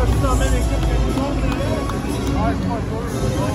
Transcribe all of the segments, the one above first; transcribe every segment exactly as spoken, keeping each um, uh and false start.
rendu dans la même équipe que nous autres. Ouais, c'est pas sûr.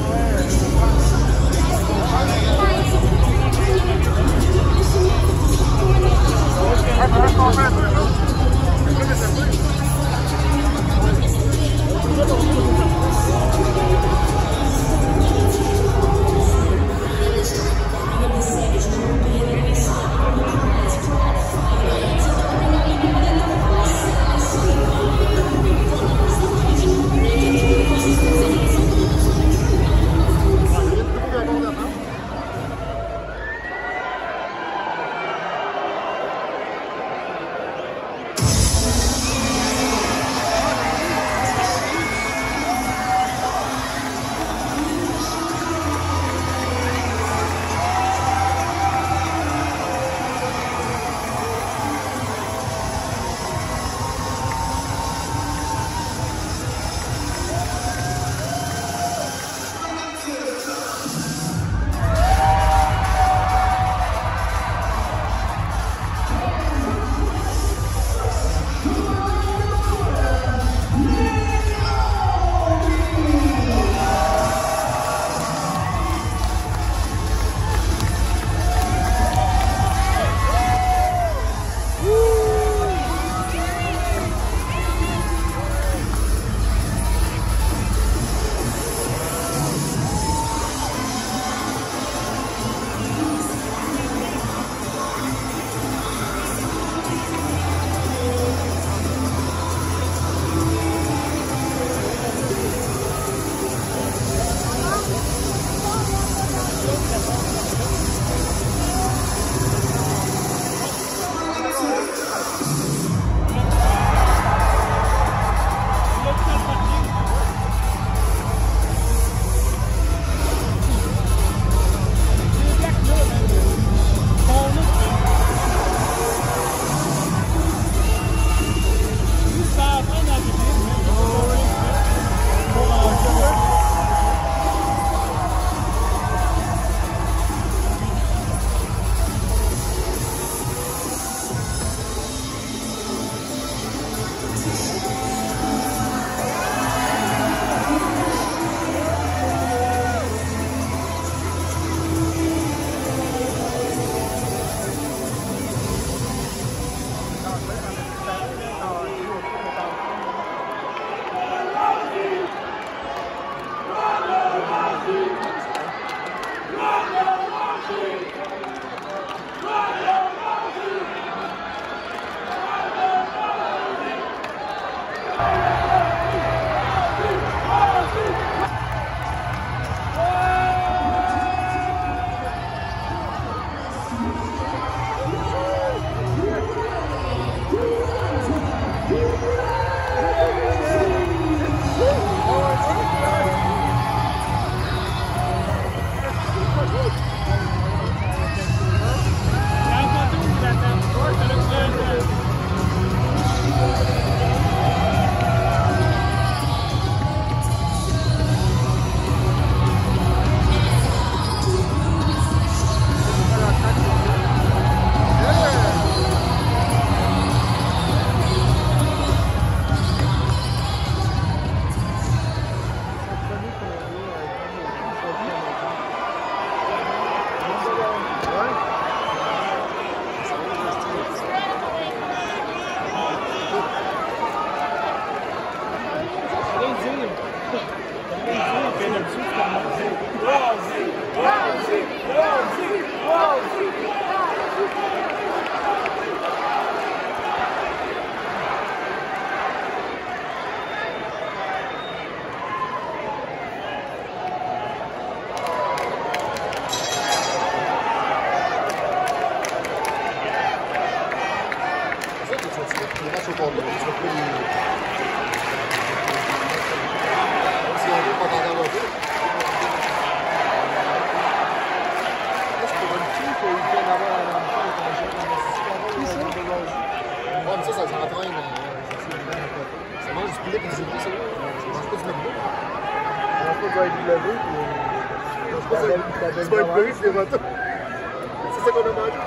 C'est pas une brise, les retours. C'est ça qu'on a mangé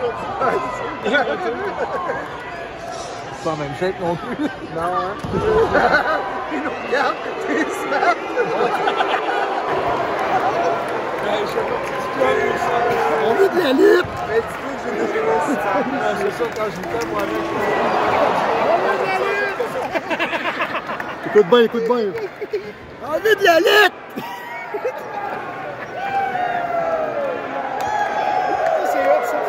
aujourd'hui. C'est pas la même shape non plus. Non, hein? il nous regarde, t'es smart. On veut de la lutte! Mais dis-toi que j'ai déjà la lutte. C'est ça, quand je luttais, moi, avec. Écoute bien, écoute bien. On veut de la lutte! C'est hot, ça,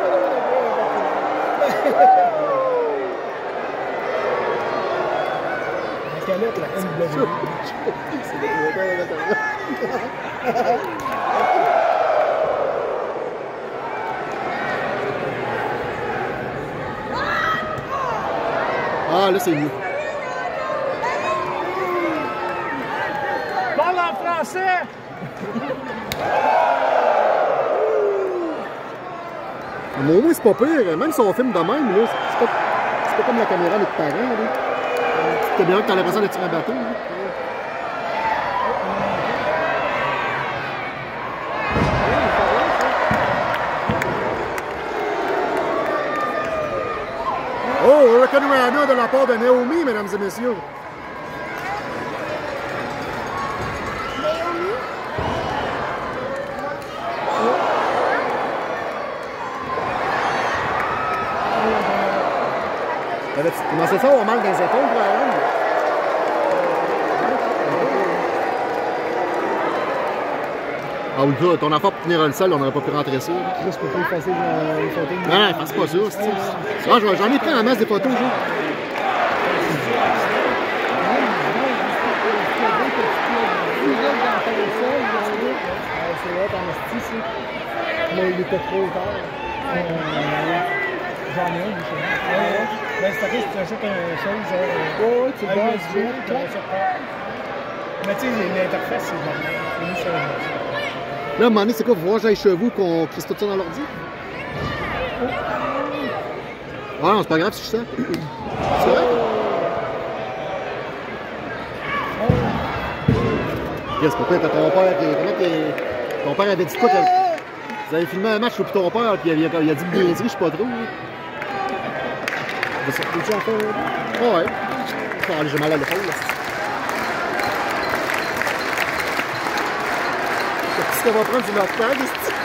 la lutte, la N W. C'est le Ah, là, c'est mieux. Parle en français! Mais au moins, c'est pas pire. Même si on filme de même, là, c'est pas, pas comme la caméra de tes parents. Là. C'était bien que t'as l'impression d'être sur un bateau. Là. Oh, Hurricane Rana de la part de Naomi, mesdames et messieurs. Tu commençais ça à avoir mal dans les épaules, par exemple? Ah oui, toi, ton enfant pour tenir le sol, on n'aurait pas pu rentrer ça. Là, je peux pas effacer les photos. Non, non, fasse pas ça. Ah, j'en ai pris en masse des photos, j'ai. C'est là, t'en as ici, mais il était trop tard. J'en ai un, chez moi. Mais c'est vrai que tu achètes une chose, genre. Ouais, tu vas bien, tu achètes pas. Mais tu sais, l'interface, c'est genre. Là, à un moment donné, c'est quoi? Vous voir, j'aille chez vous qu'on crisse tout ça dans l'ordi? Ah non, c'est pas grave si je sais. C'est vrai? Qu'est-ce que c'est pas ton père qui. Ton père avait dit quoi? Vous avez filmé un match depuis ton père, puis il a, il a dit bien dit, je sais pas trop. Tu en fais? Oh ouais. Oh, j'ai mal à l'épaule. Qu'est-ce qu'on va prendre du notre tag?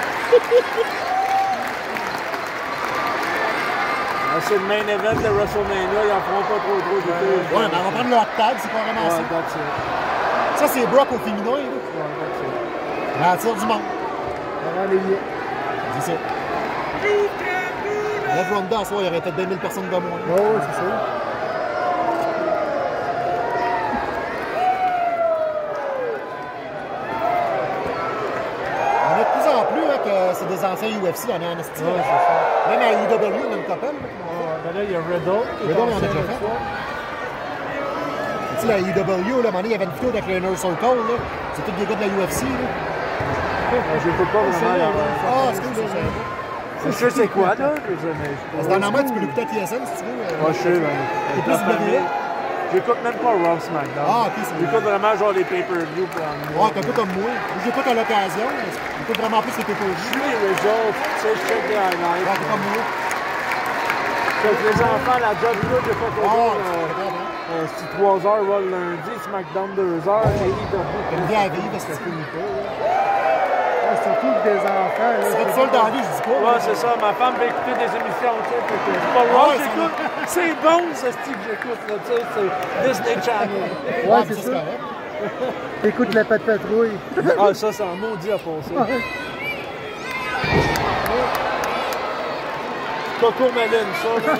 C'est le main event de WrestleMania, ils en feront pas trop trop. Ouais, mais on va prendre le hot tag, c'est pas vraiment Ouais, ça. that's it. Ça, c'est Brock au féminin. Ouais, that's it. La tire du monde. Avant les liens. C'est ça. Lève Ronda, à soir, il y aurait peut-être vingt mille personnes de moins. Ouais, ouais, c'est ça. On a de plus en plus hein, que c'est des anciens U F C, on est en esti. Ouais, c'est ça. Même à U W, on a une couple. Ouais, ben là, il y a Riddle. Riddle, il en a déjà fait. Tu sais, la U W, là, à un moment donné, il y avait une photo avec le Inner Circle, là. C'est tous des gars de la U F C, là. Je l'écoute pas vraiment. là. Ah, excuse-moi. Je sais c'est quoi, là. Parce que normalement, tu peux l'écouter à T S N si tu veux. Moi, je sais, ben. C'est plus W W E. J'écoute même pas Raw SmackDown. Ah, ok, c'est J'écoute vraiment genre les pay-per-view. Ouais, t'es un peu comme moi. Moi, j'écoute à l'occasion, mais j'écoute vraiment plus les Je pay-per-view. suis les results, tu sais, je check les Ouais, highlights. t'es comme moi. Fait que les enfants, la job là, j'ai fait Ah, toujours c'est pas bon. euh, c'est trois heures Raw le lundi, SmackDown deux heures, A E W. T'aimes bien la vie, parce que c'est fini pas, là. Ouais, surtout que des enfants. Tu serais tout seul dans la vie, je dis pas. Ouais, c'est ça, ma femme veut écouter des émissions, tu sais, fait que c'est pas Raw, Ouais, j'écoute. C'est bon, ce style que j'écoute, là, tu sais, c'est Disney Channel. Ouais, mais c'est c'est ça. correct. T'écoutes la patte patrouille. Ah, ça, c'est un maudit à foncer. Coco Melon, ça, là.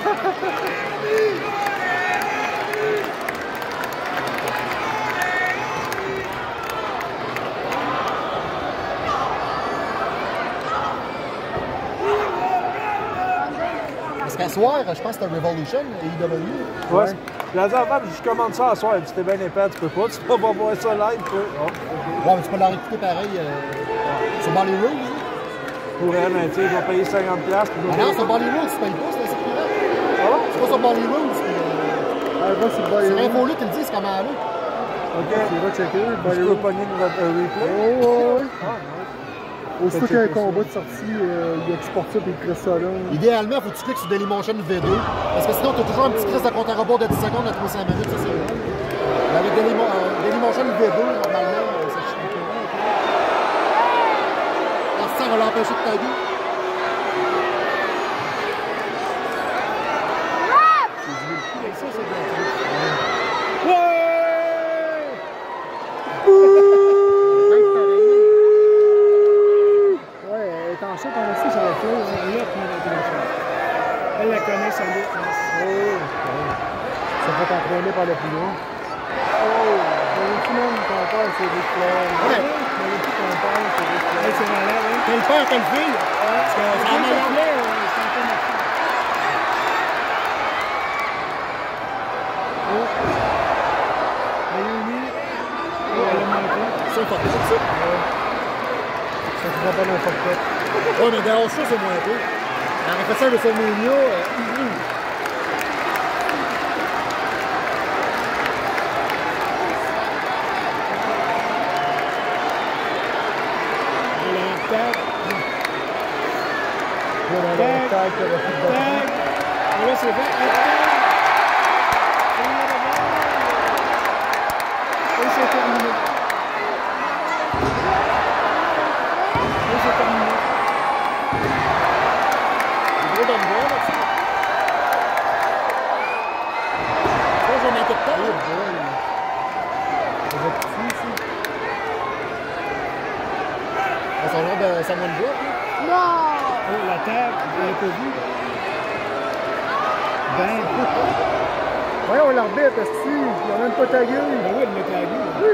Parce qu'à soir, je pense que c'était Revolution, A E W. Ouais. La dernière fois, je commande ça à soir, elle dit c'était bien épais, tu peux pas, tu peux pas voir ça live, toi. Oh, okay. Ouais, mais tu peux la réécouter pareil euh, sur Bolly Rules. Pour elle, mais tu sais, je vais payer cinquante dollars. Ah non, sur Bolly Rules, tu payes pas, c'est c'est privé. Ah bon? C'est pas sur Bolly Rules. puis, euh, Ah, va sur le C'est Bollywood. l'info-là qui le dit, c'est comment aller. Ok. Tu vas checker, le Je peux Bollywood. pogner une re- un replay. Oh, ouais. Ah, nice. Aussitôt qu'il y a un checker ça. combat de sortie, euh, il exporte ça et il crée ça là. Idéalement, il faut que tu cliques sur Dailymotion V deux. Parce que sinon, tu as toujours un petit crise de compte à rebours de dix secondes à trois cents minutes. Ça, c'est vrai. Avec Dailymotion V deux, normalement, ça chie un peu. Alors ça va l'empêcher de taguer. Et ça, c'est bien. Ouais! Ouais, elle est en chaud, on a aussi sur la fleur. Elle est Elle la connaît, sa lutte. Ça peut t'entraîner par le plus loin. Oh! Il y a tout le monde qui compare sur les fleurs. Ouais. Il y a qui compare sur les fleurs. C'est malade, hein? Quel père, quelle fille? Parce que ça ça m'a l'air. plaît, c'est un peu marqué. Oh! Réunis. Oh, elle a manqué. C'est pas ça. Ça ne fera pas d'un forfait. Ouais, mais derrière ça, c'est moins peu. Elle a fait ça avec WrestleMania. Tag. Voilà, Tag. tag, qui aurait fait de Tag. Et là, c'est fait. Et c'est terminé. Et c'est terminé. Le gros donne bois, là, ça. Ça, j'en ai peut-être pas. C'est petit, ici. Ça a l'air de Samuel Bois, là. Non! Oh, la table, vous l'avez pas vu? Ben, Voyons l'arbitre, est-ce qu'il n'a même pas tagué? ben oui, il l'a tagué.